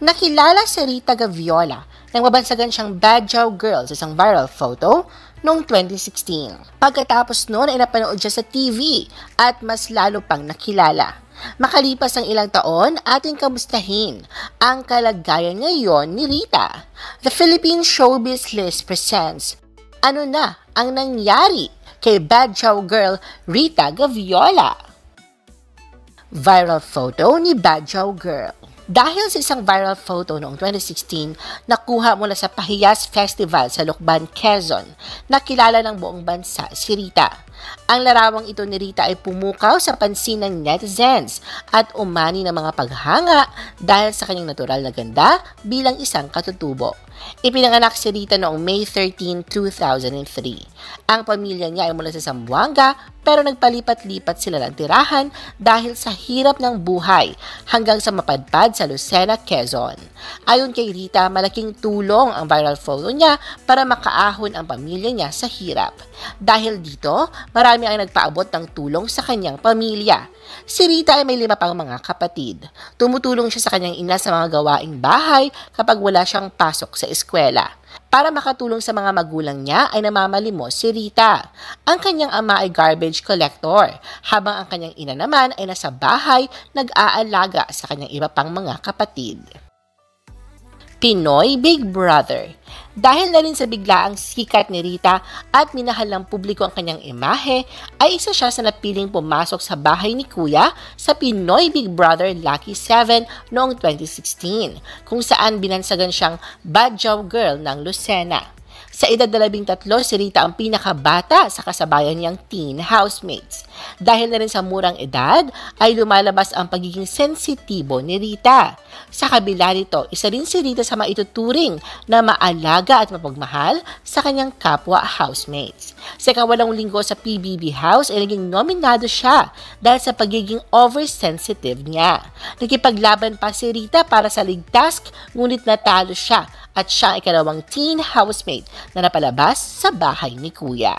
Nakilala si Rita Gaviola nang mabansagan siyang Badjaw Girl sa isang viral photo noong 2016. Pagkatapos noon ay napanood siya sa TV at mas lalo pang nakilala. Makalipas ang ilang taon, ating kamustahin ang kalagayan ngayon ni Rita. The Philippine Showbiz List presents Ano na ang nangyari kay Badjaw Girl Rita Gaviola? Viral photo ni Badjaw Girl. Dahil sa isang viral photo noong 2016, nakuha mula sa Pahiyas Festival sa Lucban, Quezon, nakilala ng buong bansa si Rita. Ang larawang ito ni Rita ay pumukaw sa pansin ng netizens at umani ng mga paghanga dahil sa kanyang natural na ganda bilang isang katutubo. Ipinanganak si Rita noong May 13, 2003. Ang pamilya niya ay mula sa Zamboanga pero nagpalipat-lipat sila ng tirahan dahil sa hirap ng buhay hanggang sa mapadpad sa Lucena, Quezon. Ayon kay Rita, malaking tulong ang viral photo niya para makaahon ang pamilya niya sa hirap. Dahil dito, marami ang nagpaabot ng tulong sa kanyang pamilya. Si Rita ay may 5 pang mga kapatid. Tumutulong siya sa kanyang ina sa mga gawaing bahay kapag wala siyang pasok sa eskwela. Para makatulong sa mga magulang niya ay namamalimos si Rita. Ang kanyang ama ay garbage collector, habang ang kanyang ina naman ay nasa bahay nag-aalaga sa kanyang iba pang mga kapatid. Pinoy Big Brother. Dahil na rin sa biglaang sikat ni Rita at minahal ng publiko ang kanyang imahe, ay isa siya sa napiling pumasok sa bahay ni Kuya sa Pinoy Big Brother Lucky 7 noong 2016, kung saan binansagan siyang Badjaw Girl ng Lucena. Sa edad 13, si Rita ang pinakabata sa kasabayan niyang teen housemates. Dahil na rin sa murang edad, ay lumalabas ang pagiging sensitibo ni Rita. Sa kabila nito, isa rin si Rita sa maituturing na maalaga at mapagmahal sa kanyang kapwa housemates. Sa ika-8 linggo sa PBB House ay naging nominado siya dahil sa pagiging oversensitive niya. Nakipaglaban pa si Rita para sa league task, ngunit natalo siya at siya ay ikalawang teen housemate na napalabas sa bahay ni Kuya.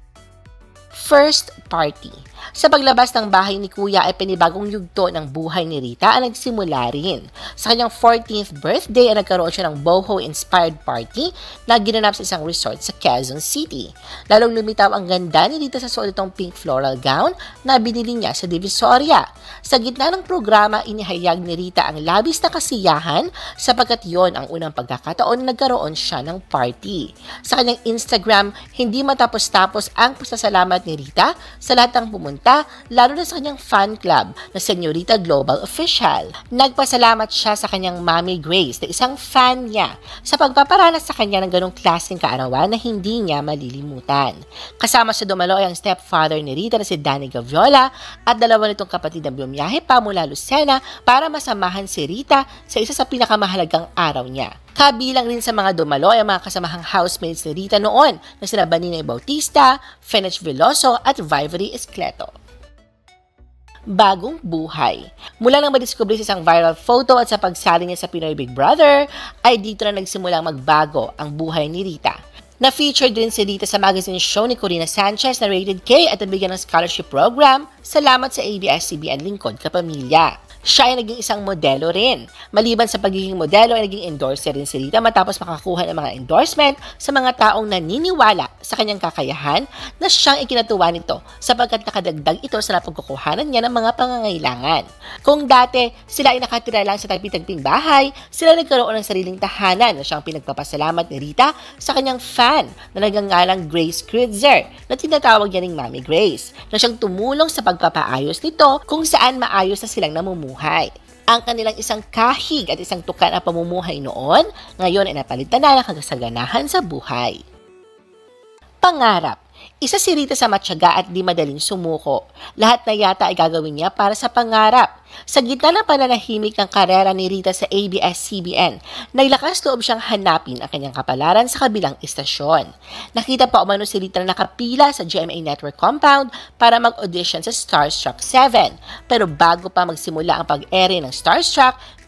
First Party. Sa paglabas ng bahay ni Kuya ay pinibagong yugto ng buhay ni Rita ang nagsimula rin. Sa kanyang 14th birthday ay nagkaroon siya ng boho-inspired party na ginanap sa isang resort sa Quezon City. Lalong lumitaw ang ganda ni Rita sa suot nitong pink floral gown na binili niya sa Divisoria. Sa gitna ng programa, inihayag ni Rita ang labis na kasiyahan sapagkat yon ang unang pagkakataon na nagkaroon siya ng party. Sa kanyang Instagram, hindi matapos-tapos ang pasasalamat ni Rita sa lahat ng pumunta, lalo na sa kanyang fan club na Señorita Global Official. Nagpasalamat siya sa kanyang Mami Grace na isang fan niya sa pagpaparanas sa kanya ng ganong klaseng kaarawan na hindi niya malilimutan. Kasama sa dumalo ay ang stepfather ni Rita na si Danny Gaviola at dalawa nitong kapatid na bumiyahe pa mula Lucena para masamahan si Rita sa isa sa pinakamahalagang araw niya. Kabilang rin sa mga dumalo ay mga kasamahang housemates ni Rita noon na sina Banina Bautista, Fenech Veloso at Vivory Escleto. Bagong buhay. Mula nang madiskubre sa isang viral photo at sa pagsali niya sa Pinoy Big Brother, ay dito na nagsimulang magbago ang buhay ni Rita. Na-featured din si Rita sa magazine show ni Corina Sanchez na Rated K at nabigyan ng scholarship program, salamat sa ABS-CBN Lingkod Kapamilya. Siya ay naging isang modelo rin. Maliban sa pagiging modelo ay naging endorser rin si Rita matapos makakuha ng mga endorsement sa mga taong naniniwala sa kanyang kakayahan na siyang ikinatuwa nito sapagkat nakadagdag ito sa napagkukuhanan niya ng mga pangangailangan. Kung dati sila ay nakatira lang sa tagpi-tagping bahay, sila nagkaroon ng sariling tahanan na siyang pinagpapasalamat ni Rita sa kanyang fan na nagngangalang Grace Kritzer na tinatawag niya ring Mami Grace na siyang tumulong sa pagpapaayos nito kung saan maayos na silang namumuhay. Ang kanilang isang kahig at isang tukan na pamumuhay noon, ngayon ay napalitan na ng kagasaganahan sa buhay. Pangarap. Isa si Rita sa matyaga at di madaling sumuko. Lahat na yata ay gagawin niya para sa pangarap. Sa gitna ng pananahimik ng karera ni Rita sa ABS-CBN, naglakas loob siyang hanapin ang kanyang kapalaran sa kabilang istasyon. Nakita pa umano si Rita na nakapila sa GMA Network compound para mag-audition sa Starstruck 7. Pero bago pa magsimula ang pag-ere ng Starstruck,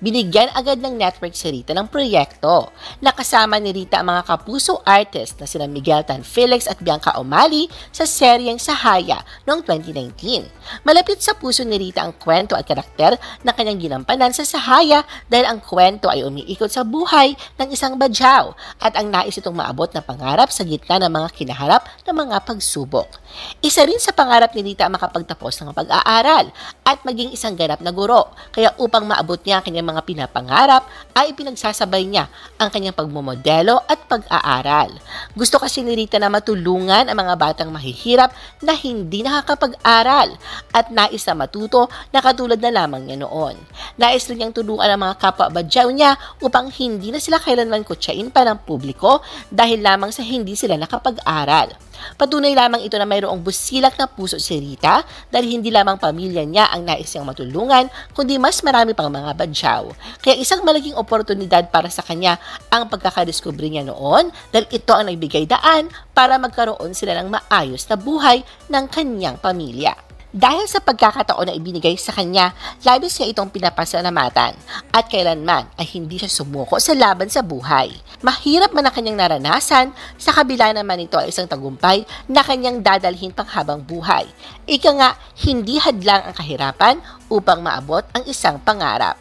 Binigyan agad ng network si Rita ng proyekto. Nakasama ni Rita ang mga kapuso artist na sina Miguel Tan Felix at Bianca Umali sa seryeng Sahaya noong 2019. Malapit sa puso ni Rita ang kwento at karakter na kanyang ginampanan sa Sahaya dahil ang kwento ay umiikot sa buhay ng isang badyaw at ang nais itong maabot na pangarap sa gitna ng mga kinaharap ng mga pagsubok. Isa rin sa pangarap ni Rita ang makapagtapos ng pag-aaral at maging isang ganap na guro. Kaya upang maabot niya ang kanyang mga pinapangarap ay pinagsasabay niya ang kanyang pagmomodelo at pag-aaral. Gusto kasi ni Rita na matulungan ang mga batang mahihirap na hindi nakakapag-aral at nais na matuto na katulad na lamang niya noon. Nais rin niyang tulungan ang mga kapwa badyaw niya upang hindi na sila kailanman kutsain pa ng publiko dahil lamang sa hindi sila nakapag-aral. Patunay lamang ito na mayroong busilak na puso si Rita dahil hindi lamang pamilya niya ang nais niyang matulungan kundi mas marami pang mga badyaw. Kaya isang malaking oportunidad para sa kanya ang pagkakadiskubre niya noon dahil ito ang nagbigay daan para magkaroon sila ng maayos na buhay ng kanyang pamilya. Dahil sa pagkakataon na ibinigay sa kanya, labis niya itong pinapasalamatan at kailanman ay hindi siya sumuko sa laban sa buhay. Mahirap man ang kanyang naranasan, sa kabila naman ito ay isang tagumpay na kanyang dadalhin pang habang buhay. Ika nga, hindi hadlang ang kahirapan upang maabot ang isang pangarap.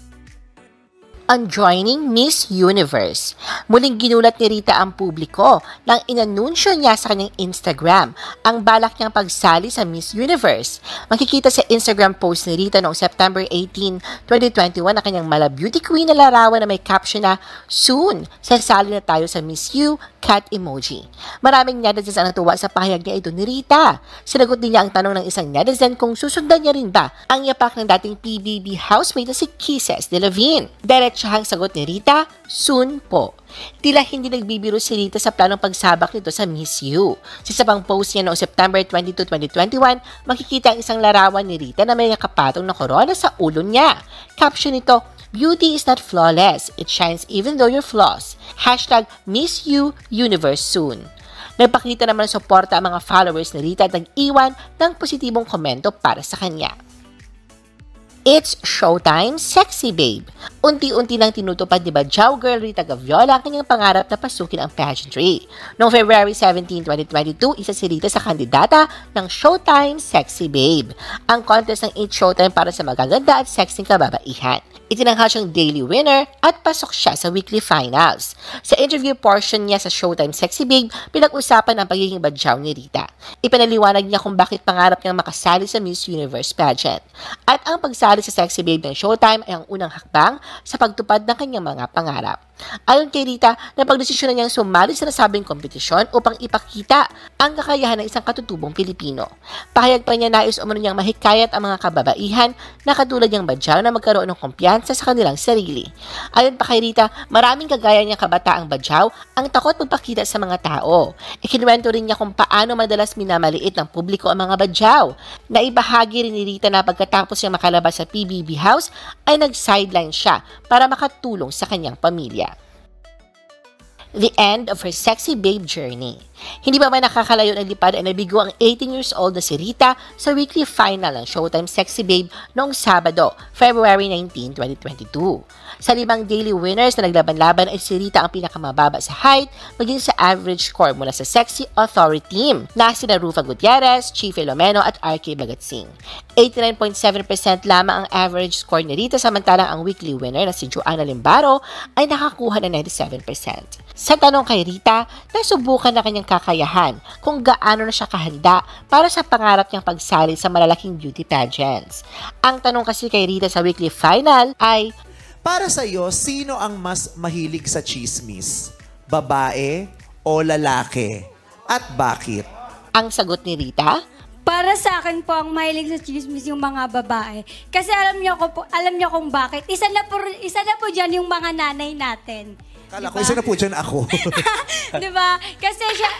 On joining Miss Universe. Muling ginulat ni Rita ang publiko nang inanunsyo niya sa kanyang Instagram ang balak niyang pagsali sa Miss Universe. Makikita sa Instagram post ni Rita noong September 18, 2021 na kanyang mala beauty queen na larawan na may caption na, "Soon, sasali na tayo sa Miss U, cat emoji." Maraming netizens ang natuwa sa pahayag niya ito ni Rita. Sinagot din niya ang tanong ng isang netizen kung susundan niya rin ba ang yapak ng dating PBB housemate na si Kisses de Lavin. Diretsahang sagot ni Rita, "Soon po." Tila hindi nagbibiro si Rita sa planong pagsabak nito sa Miss U. Sa isa pang post niya noong September 22, 2021, makikita ang isang larawan ni Rita na may nakapatong na korona sa ulo niya. Caption nito, "Beauty is not flawless. It shines even though you're flaws. Hashtag Miss U Universe soon." Nagpakita naman ng suporta ang mga followers ni Rita at nag-iwan ng positibong komento para sa kanya. It's showtime, sexy babe. Unti-unti nang tinutupad ni badyaw girl Rita Gaviola ang kanyang pangarap na pasukin ang pageantry. Noong February 17, 2022, isa si Rita sa kandidata ng Showtime Sexy Babe, ang contest ng 8 Showtime para sa magaganda at sexy kababaihan. Itinanghal siyang daily winner at pasok siya sa weekly finals. Sa interview portion niya sa Showtime Sexy Babe, pinag-usapan ang pagiging badyaw ni Rita. Ipinaliwanag niya kung bakit pangarap niyang makasali sa Miss Universe pageant. At ang pagsali sa Sexy Babe ng Showtime ay ang unang hakbang sa pagtupad ng kanyang mga pangarap. Ayon kay Rita, napagdesisyon na niyang sumali sa nasabing kompetisyon upang ipakita ang kakayahan ng isang katutubong Pilipino. Pahayag pa niya nais umano niyang mahikayat ang mga kababaihan na katulad niyang badyaw na magkaroon ng kumpiyansa sa kanilang sarili. Ayon pa kay Rita, maraming kagaya niyang kabataang badyaw ang takot magpakita sa mga tao. Ikinuwento rin niya kung paano madalas minamaliit ng publiko ang mga badyaw. Naibahagi rin ni Rita na pagkatapos niya makalabas sa PBB House ay nag-sideline siya para makatulong sa kanyang pamilya. The end of her sexy babe journey. Hindi pa man nakakalayo ng lipad ay nabigo ang 18 years old na si Rita sa weekly final ng Showtime Sexy Babe noong Sabado, February 19, 2022. Sa 5 daily winners na naglaban-laban ay si Rita ang pinakamababa sa height maging sa average score mula sa Sexy Authority team na sina Rufa Gutierrez, Chi Filomeno at RK Bagatsing. 89.7% lamang ang average score ni Rita samantalang ang weekly winner na si Joanna Limbaro ay nakakuha ng 97%. Sa tanong kay Rita, nasubukan na kanyang kakayahan kung gaano na siya kahanda para sa pangarap niyang pagsali sa malalaking beauty pageants. Ang tanong kasi kay Rita sa weekly final ay, para sa'yo, sino ang mas mahilig sa chismis? Babae o lalaki? At bakit? Ang sagot ni Rita, para sa akin po, ang mahilig sa chismis yung mga babae. Kasi alam niyo kung bakit. Isa na po dyan yung mga nanay natin. Kala ko isa na po dyan ako. Diba? Kasi siya,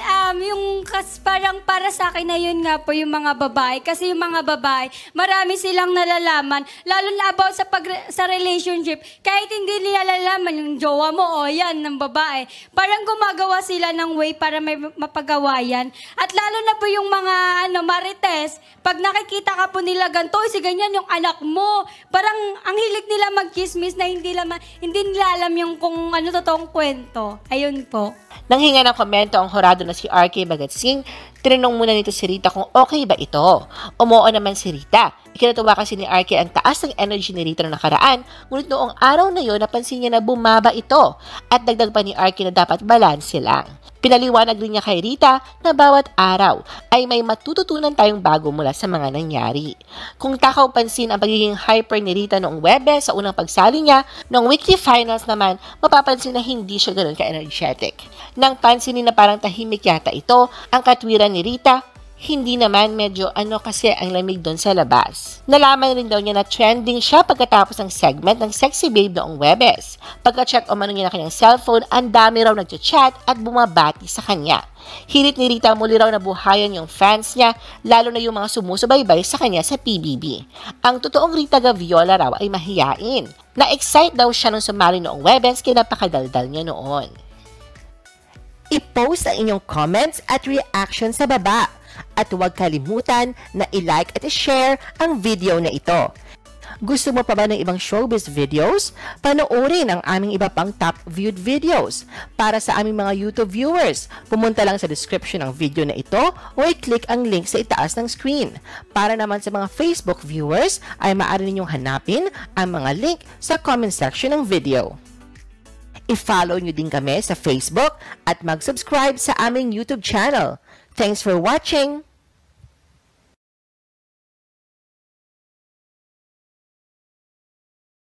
parang para sa akin na yun nga po yung mga babae. Kasi yung mga babae, marami silang nalalaman. Lalo na about sa relationship. Kahit hindi nila nalalaman yung jowa mo, yan, ng babae. Parang gumagawa sila ng way para may mapagawa yan. At lalo na po yung mga marites, pag nakikita ka po nila ganito, si ganyan yung anak mo. Parang ang hilig nila mag-chismis na hindi nila alam yung kung ano totoong kwento. Ayun po. Nang hinga ng komento ang horado na si RK Bagatsing, tinanong muna nito si Rita kung okay ba ito. Umuo naman si Rita. Ikinatuwa kasi ni RK ang taas ng energy ni Rita noong nakaraan, ngunit noong araw na yon napansin niya na bumaba ito at dagdag pa ni RK na dapat balanse lang. Pinaliwanag rin niya kay Rita na bawat araw ay may matututunan tayong bago mula sa mga nangyari. Kung takaw pansin ang pagiging hyper ni Rita noong Webes sa unang pagsali niya, noong weekly finals naman, mapapansin na hindi siya ganoon ka-energetic. Nang pansinin na parang tahimik yata ito, ang katwiran ni Rita, hindi naman medyo kasi ang lamig doon sa labas. Nalaman rin daw niya na trending siya pagkatapos ng segment ng Sexy Babe noong Webes. Pagka-check umano niya na kanyang cellphone, ang dami raw nagchat at bumabati sa kanya. Hirit ni Rita muli raw nabuhayan yung fans niya, lalo na yung mga sumusubaybay sa kanya sa PBB. Ang totoong Rita Gaviola raw ay mahiyain. Na-excite daw siya nung sumali noong Webes kaya napakadaldal niya noon. I-post ang inyong comments at reaction sa baba. At huwag kalimutan na i-like at i-share ang video na ito. Gusto mo pa ba ng ibang showbiz videos? Panoorin ang aming iba pang top viewed videos. Para sa aming mga YouTube viewers, pumunta lang sa description ng video na ito o i-click ang link sa itaas ng screen. Para naman sa mga Facebook viewers, ay maaari ninyong hanapin ang mga link sa comment section ng video. I-follow nyo din kami sa Facebook at mag-subscribe sa aming YouTube channel. Thanks for watching!